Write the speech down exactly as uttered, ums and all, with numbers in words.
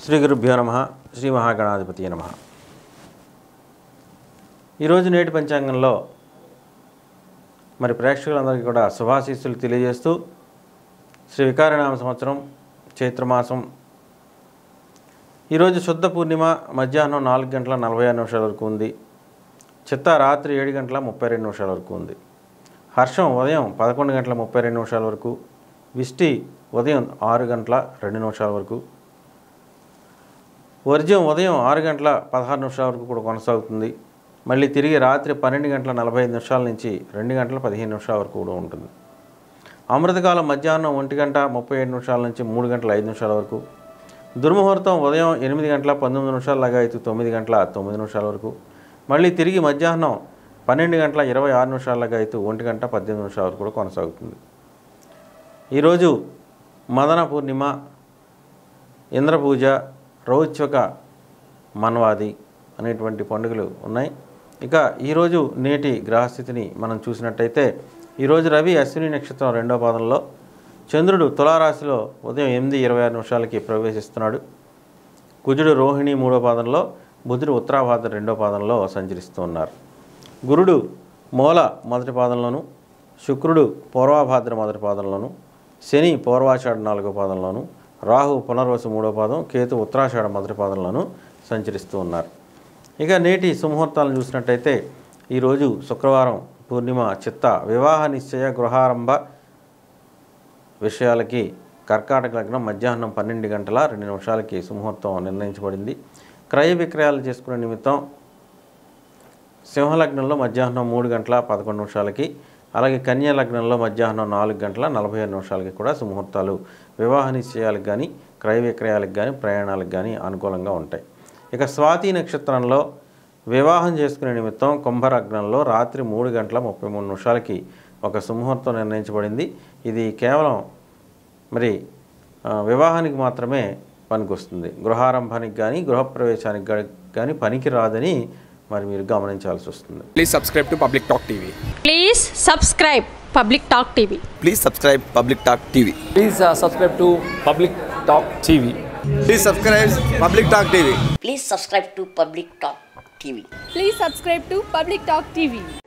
శ్రీ గురుభ్యో నమః. శ్రీ మహాగణాధిపతియే నమః. ఈరోజు నేటి పంచాంగంలో మరి ప్రేక్షకులందరికీ కూడా శుభాశీస్సులు తెలియజేస్తూ శ్రీ వికారనామ సంవత్సరం చైత్రమాసం ఈరోజు శుద్ధ పూర్ణిమ మధ్యాహ్నం నాలుగు గంటల నలభై ఆరు నిమిషాల వరకు ఉంది. చిత్త రాత్రి ఏడు గంటల ముప్పై రెండు నిమిషాల వరకు ఉంది. హర్షం ఉదయం పదకొండు గంటల ముప్పై రెండు నిమిషాల వరకు, విష్టి ఉదయం ఆరు గంటల రెండు నిమిషాల వరకు, వర్జ్యం ఉదయం ఆరు గంటల పదహారు నిమిషాల వరకు కూడా కొనసాగుతుంది. మళ్ళీ తిరిగి రాత్రి పన్నెండు గంటల నలభై ఐదు నిమిషాల నుంచి రెండు గంటల పదిహేను నిమిషాల వరకు కూడా ఉంటుంది. అమృతకాలం మధ్యాహ్నం ఒంటి గంట ముప్పై ఏడు నిమిషాల నుంచి మూడు గంటల ఐదు నిమిషాల వరకు, దుర్ముహూర్తం ఉదయం ఎనిమిది గంటల పంతొమ్మిది నిమిషాల లగాయతు తొమ్మిది గంటల తొమ్మిది నిమిషాల వరకు, మళ్ళీ తిరిగి మధ్యాహ్నం పన్నెండు గంటల ఇరవై ఆరు నిమిషాల లగాయతు ఒంటి గంట పద్దెనిమిది నిమిషాల వరకు కూడా కొనసాగుతుంది. ఈరోజు మదన పూర్ణిమ, ఇంద్రపూజ, రౌచ్వక మన్వాది అనేటువంటి పండుగలు ఉన్నాయి. ఇక ఈరోజు నేటి గ్రహస్థితిని మనం చూసినట్టయితే ఈరోజు రవి అశ్విని నక్షత్రం రెండో పాదంలో, చంద్రుడు తులారాశిలో ఉదయం ఎనిమిది ఇరవై ఆరు నిమిషాలకి ప్రవేశిస్తున్నాడు. కుజుడు రోహిణి మూడో పాదంలో, బుధుడు ఉత్తరాభాద్ర రెండో పాదంలో సంచరిస్తూ ఉన్నారు. గురుడు మూల మొదటి పాదంలోను, శుక్రుడు పూర్వాభాద్ర మొదటి పాదంలోను, శని పూర్వాషాఢ నాలుగో పాదంలోను, రాహు పునర్వసు మూడో పాదం, కేతు ఉత్తరాషాఢ మొదటి పాదంలోను సంచరిస్తూ ఉన్నారు. ఇక నేటి సుముహూర్తాలను చూసినట్టయితే ఈరోజు శుక్రవారం పూర్ణిమ చిత్త వివాహ నిశ్చయ గృహారంభ విషయాలకి కర్కాటక లగ్నం మధ్యాహ్నం పన్నెండు గంటల రెండు నిమిషాలకి సుముహూర్తం నిర్ణయించబడింది. క్రయ విక్రయాలు చేసుకునే నిమిత్తం సింహలగ్నంలో మధ్యాహ్నం మూడు గంటల పదకొండు నిమిషాలకి, అలాగే కన్యా లగ్నంలో మధ్యాహ్నం నాలుగు గంటల నలభై ఆరు నిమిషాలకి కూడా సుముహూర్తాలు వివాహ నిశ్చయాలకు కానీ క్రయ విక్రయాలకు కానీ ప్రయాణాలకు కానీ అనుకూలంగా ఉంటాయి. ఇక స్వాతి నక్షత్రంలో వివాహం చేసుకునే నిమిత్తం కుంభలగ్నంలో రాత్రి మూడు గంటల ముప్పై మూడు నిమిషాలకి ఒక సుముహూర్తం నిర్ణయించబడింది. ఇది కేవలం మరి వివాహానికి మాత్రమే పనికొస్తుంది, గృహారంభానికి కానీ గృహప్రవేశానికి కానీ పనికి రాదని మరి మీరు గమనించాల్సి వస్తుంది. Please subscribe to Public Talk TV. Please subscribe Public Talk TV. Please subscribe Public Talk TV. Please uh, subscribe to Public Talk T V. Please subscribe Public Talk TV. Please subscribe to Public Talk T V. Please subscribe to Public Talk T V.